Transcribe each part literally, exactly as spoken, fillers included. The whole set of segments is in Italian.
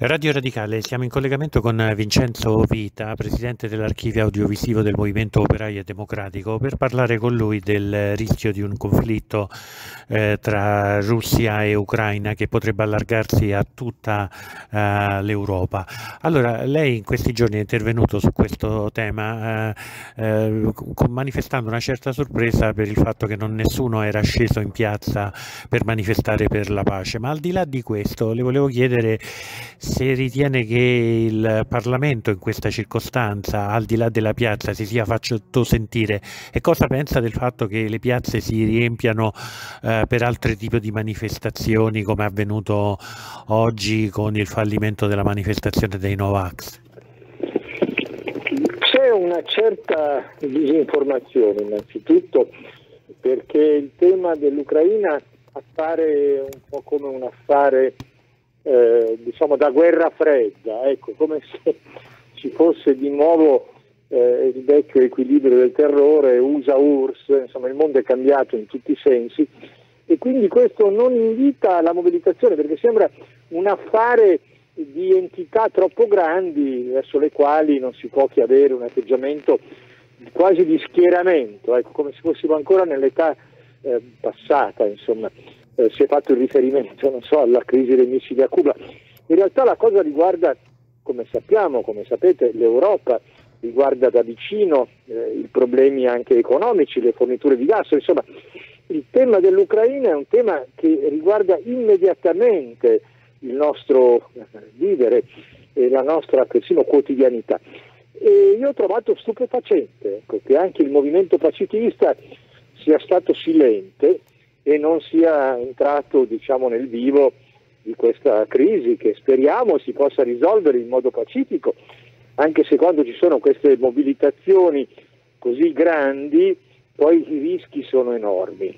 Radio Radicale, siamo in collegamento con Vincenzo Vita, presidente dell'archivio audiovisivo del Movimento Operaio e Democratico, per parlare con lui del rischio di un conflitto eh, tra Russia e Ucraina che potrebbe allargarsi a tutta eh, l'Europa. Allora, lei in questi giorni è intervenuto su questo tema eh, eh, con- manifestando una certa sorpresa per il fatto che non nessuno era sceso in piazza per manifestare per la pace, ma al di là di questo le volevo chiedere se ritiene che il Parlamento in questa circostanza, al di là della piazza, si sia fatto sentire e cosa pensa del fatto che le piazze si riempiano eh, per altri tipi di manifestazioni come è avvenuto oggi con il fallimento della manifestazione dei Novax. C'è una certa disinformazione innanzitutto perché il tema dell'Ucraina appare un po' come un affare eh, diciamo da guerra fredda, ecco, come se ci fosse di nuovo eh, il vecchio equilibrio del terrore, U S A U R S S, insomma il mondo è cambiato in tutti i sensi e quindi questo non invita alla mobilitazione perché sembra un affare di entità troppo grandi verso le quali non si può che avere un atteggiamento quasi di schieramento, ecco, come se fossimo ancora nell'età eh, passata, insomma. Eh, si è fatto il riferimento, non so, alla crisi dei missili a Cuba. In realtà la cosa riguarda, come sappiamo, come sapete, l'Europa, riguarda da vicino eh, i problemi anche economici, le forniture di gas, insomma, il tema dell'Ucraina è un tema che riguarda immediatamente il nostro vivere e la nostra persino quotidianità. E io ho trovato stupefacente, ecco, che anche il movimento pacifista sia stato silente e non sia entrato, diciamo, nel vivo di questa crisi che speriamo si possa risolvere in modo pacifico, anche se quando ci sono queste mobilitazioni così grandi poi i rischi sono enormi.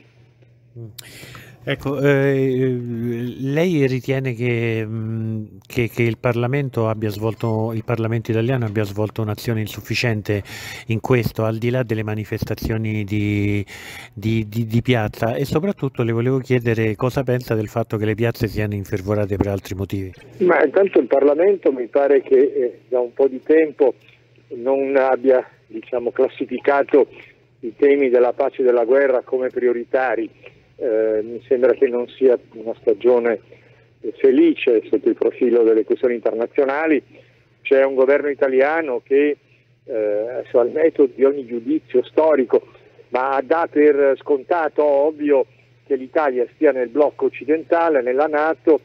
Ecco, eh, lei ritiene che, mh, che, che il Parlamento abbia svolto, il Parlamento italiano abbia svolto un'azione insufficiente in questo, al di là delle manifestazioni di, di, di, di piazza, e soprattutto le volevo chiedere cosa pensa del fatto che le piazze siano infervorate per altri motivi. Ma intanto il Parlamento mi pare che eh, da un po' di tempo non abbia, diciamo, classificato i temi della pace e della guerra come prioritari. Eh, mi sembra che non sia una stagione felice sotto il profilo delle questioni internazionali. C'è un governo italiano che eh, al netto di ogni giudizio storico, ma dà per scontato, ovvio, che l'Italia stia nel blocco occidentale, nella NATO,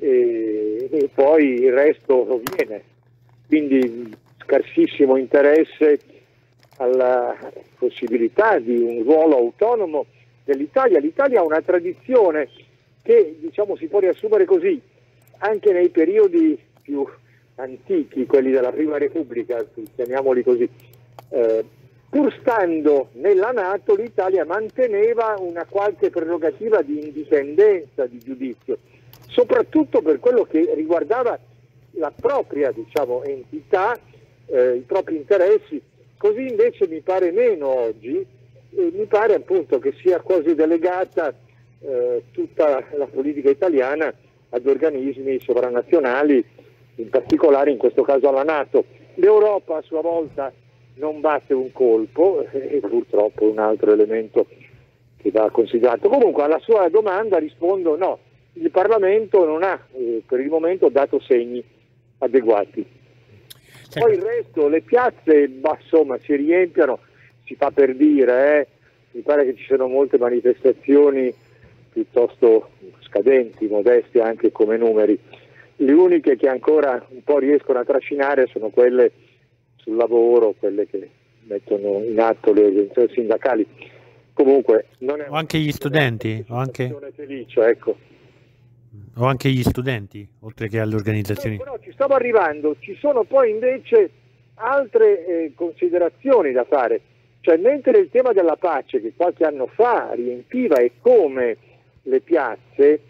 e, e poi il resto viene. Quindi scarsissimo interesse alla possibilità di un ruolo autonomo dell'Italia. L'Italia ha una tradizione che, diciamo, si può riassumere così: anche nei periodi più antichi, quelli della Prima Repubblica, chiamiamoli così, eh, pur stando nella NATO, l'Italia manteneva una qualche prerogativa di indipendenza di giudizio, soprattutto per quello che riguardava la propria, diciamo, entità, eh, i propri interessi. Così invece mi pare meno oggi. E mi pare appunto che sia quasi delegata eh, tutta la politica italiana ad organismi sovranazionali, in particolare in questo caso alla NATO. L'Europa a sua volta non batte un colpo e purtroppo è un altro elemento che va considerato. Comunque alla sua domanda rispondo no, il Parlamento non ha eh, per il momento dato segni adeguati. Poi il resto, le piazze, bah, insomma, si riempiano. Si fa per dire, eh? Mi pare che ci siano molte manifestazioni piuttosto scadenti, modeste anche come numeri. Le uniche che ancora un po' riescono a trascinare sono quelle sul lavoro, quelle che mettono in atto le organizzazioni sindacali. Comunque non è O anche gli studenti, o anche, felice, ecco. o anche gli studenti, oltre che alle organizzazioni. No, però ci stavo arrivando, ci sono poi invece altre eh, considerazioni da fare. Cioè, mentre il tema della pace, che qualche anno fa riempiva e come le piazze,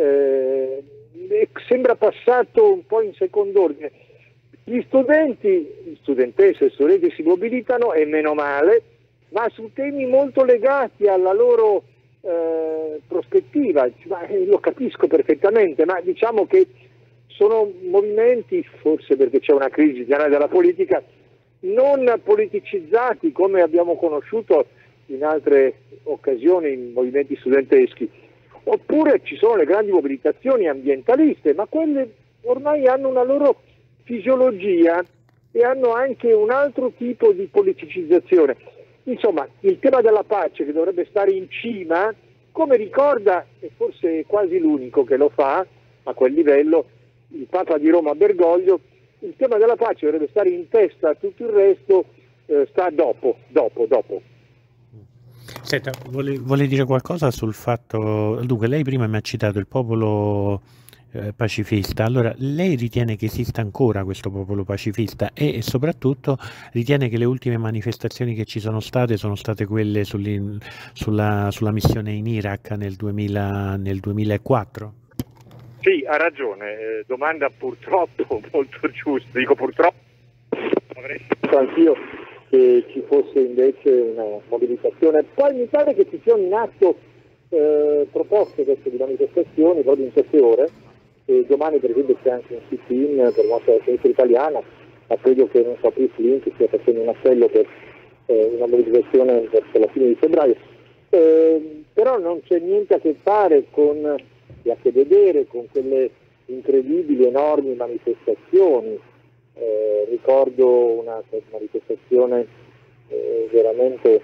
eh, sembra passato un po' in secondo ordine. Gli studenti, gli studentesse e studenti si mobilitano, e meno male, ma su temi molto legati alla loro eh, prospettiva. Ma, eh, lo capisco perfettamente, ma diciamo che sono movimenti, forse perché c'è una crisi generale della politica, non politicizzati come abbiamo conosciuto in altre occasioni, in movimenti studenteschi, oppure ci sono le grandi mobilitazioni ambientaliste, ma quelle ormai hanno una loro fisiologia e hanno anche un altro tipo di politicizzazione. Insomma, il tema della pace, che dovrebbe stare in cima, come ricorda, e forse è quasi l'unico che lo fa a quel livello, il Papa di Roma Bergoglio, il tema della pace dovrebbe stare in testa a tutto il resto, eh, sta dopo, dopo, dopo. Senta, vuole, vuole dire qualcosa sul fatto, dunque lei prima mi ha citato il popolo eh, pacifista, allora lei ritiene che esista ancora questo popolo pacifista e, e soprattutto ritiene che le ultime manifestazioni che ci sono state sono state quelle sulla, sulla missione in Iraq nel, duemila, nel duemilaquattro? Sì, ha ragione, eh, domanda purtroppo molto giusta, dico purtroppo, avrei detto anch'io che ci fosse invece una mobilitazione, poi mi pare che ci siano in atto eh, proposte adesso di manifestazioni proprio in queste ore, e domani per esempio c'è anche un sit-in per mossa della sinistra italiana, ma credo che non so più Flink stia facendo un appello per eh, una mobilitazione verso la fine di febbraio, eh, però non c'è niente a che fare con e a che vedere con quelle incredibili, enormi manifestazioni. Eh, ricordo una manifestazione eh, veramente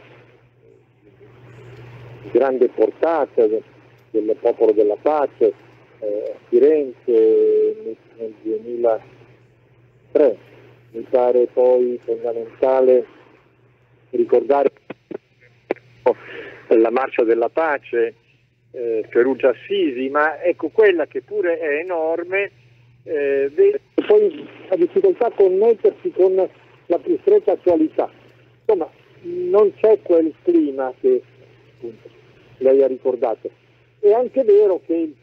di grande portata del, del Popolo della Pace eh, a Firenze nel, nel duemilatré. Mi pare poi fondamentale ricordare la Marcia della Pace, Eh, Perugia Assisi, ma ecco quella che pure è enorme, eh, vede poi la difficoltà a connettersi con la più stretta attualità. Insomma, non c'è quel clima che appunto lei ha ricordato. È anche vero che il,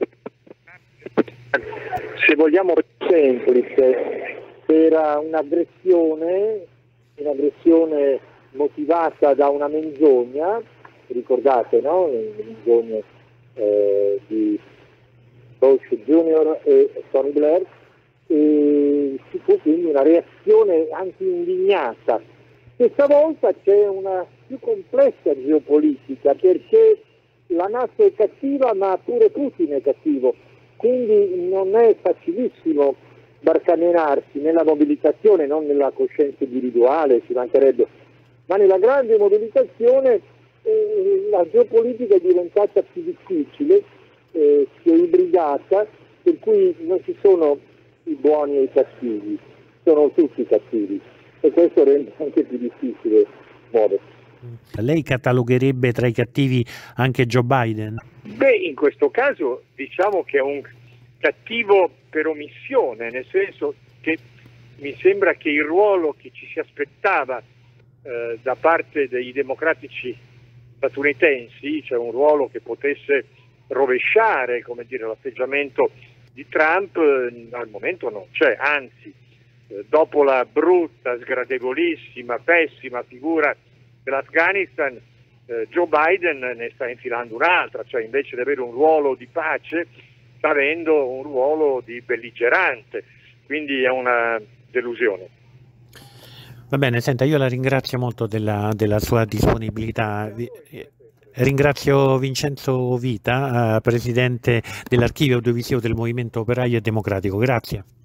se vogliamo semplice, era un'aggressione, un'aggressione motivata da una menzogna, ricordate, no? Le menzogne Eh, di Bush Junior e Tony Blair, e ci fu quindi una reazione anche indignata. Questa volta c'è una più complessa geopolitica, perché la NATO è cattiva ma pure Putin è cattivo, quindi non è facilissimo barcamenarsi nella mobilitazione, non nella coscienza individuale, ci mancherebbe, ma nella grande mobilitazione. Eh, la geopolitica è diventata più difficile, eh, si è ibridata, per cui non ci sono i buoni e i cattivi, sono tutti cattivi, e questo rende anche più difficile muoversi. Lei catalogherebbe tra i cattivi anche Joe Biden? Beh, in questo caso diciamo che è un cattivo per omissione, nel senso che mi sembra che il ruolo che ci si aspettava eh, da parte dei democratici statunitensi, cioè un ruolo che potesse rovesciare, come dire, l'atteggiamento di Trump, eh, al momento non c'è, anzi, eh, dopo la brutta, sgradevolissima, pessima figura dell'Afghanistan, eh, Joe Biden ne sta infilando un'altra, cioè invece di avere un ruolo di pace sta avendo un ruolo di belligerante, quindi è una delusione. Va bene, senta, io la ringrazio molto della, della sua disponibilità. Ringrazio Vincenzo Vita, eh, presidente dell'Archivio Audiovisivo del Movimento Operaio e Democratico. Grazie.